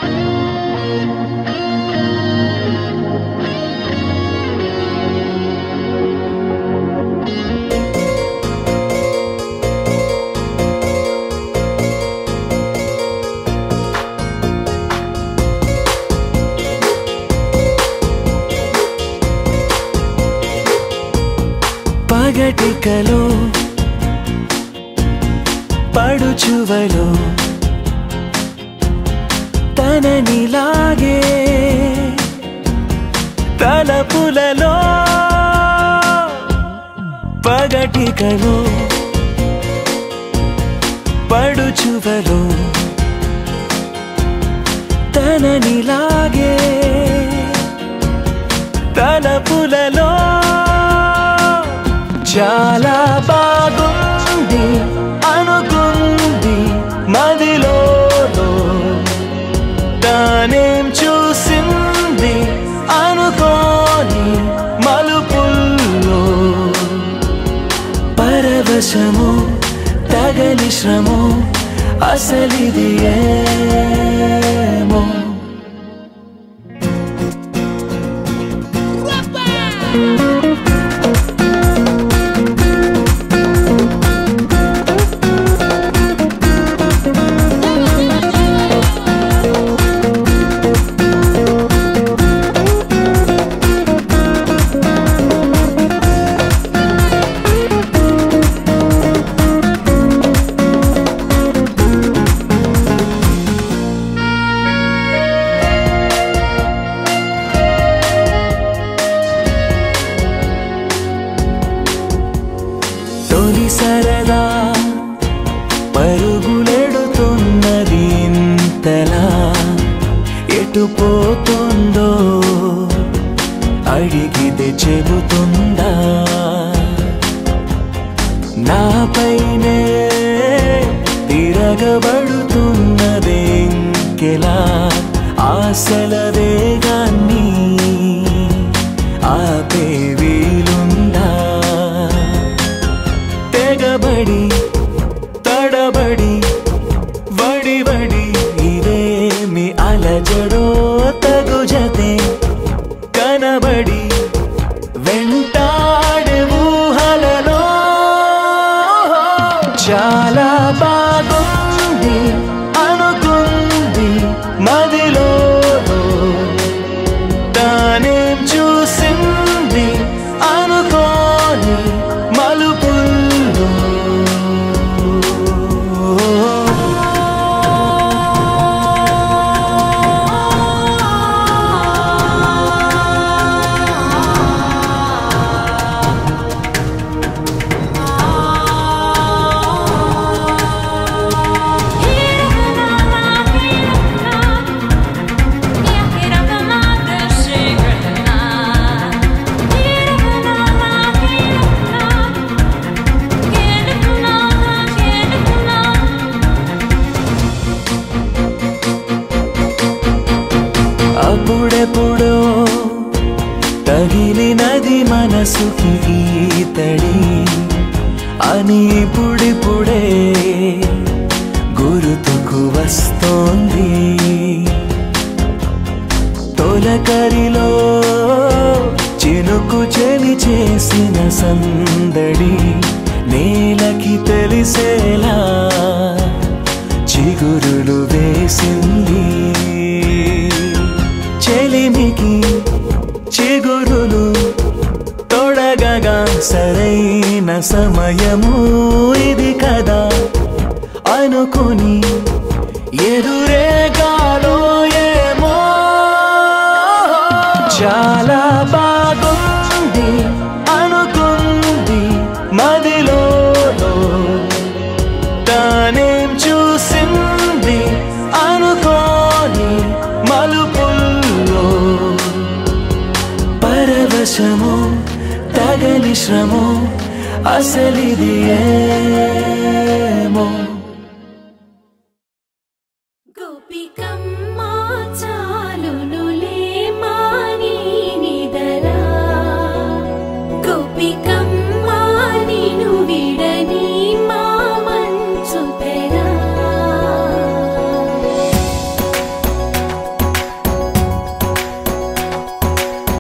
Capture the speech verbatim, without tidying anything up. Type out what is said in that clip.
పగటికలో పడుచువలో తననిలాగే తలపులలో పగటికలో పడుచువలో తననిలాగే తలపులలో చాలా బాగుంది అనుకుంది మదిలో తానేం చూసింది అనుకోని మలుపుల్లో పరవశము తగని శ్రమో అసలిది ఏమో సరదా పరుగులెడుతున్నది ఇంతలా ఎటు పోతుందో అడిగితే చెబుతుందా నాపైనే తిరగబడుతున్నది ఇంకెలా ఆశల వేగాన్ని ఆపే వీలుందా తెగబడి తడబడి వడి వడి ఇదేమి అలజడో తగు జతే కనబడి వెంటాడే ఊహలలో చాలా బాగుంది అనుకుంది మదిలో తానేం చూసింది అనుకోని మలుపుల్లో అప్పుడెప్పుడో తగిలినది మనసుకి ఈతడి అని ఇప్పుడిప్పుడే గుర్తుకు వస్తోంది తొలకరిలో చినుకు చెలి చేసిన సందడి నేలకి తెలిసేలా చిగురులు వేసింది చెలిమికి చిగురులు తొడగగా సరైన సమయము ఇది కదా అనుకుని ఎదురేగాలో ఏమో చాలా బాగుంది అనుకుంది మదిలో తానేం చూసింది అనుకోని మలుపుల్లో పరవశము తగని శ్రమో అసలిది ఏమో గోపికమ్మ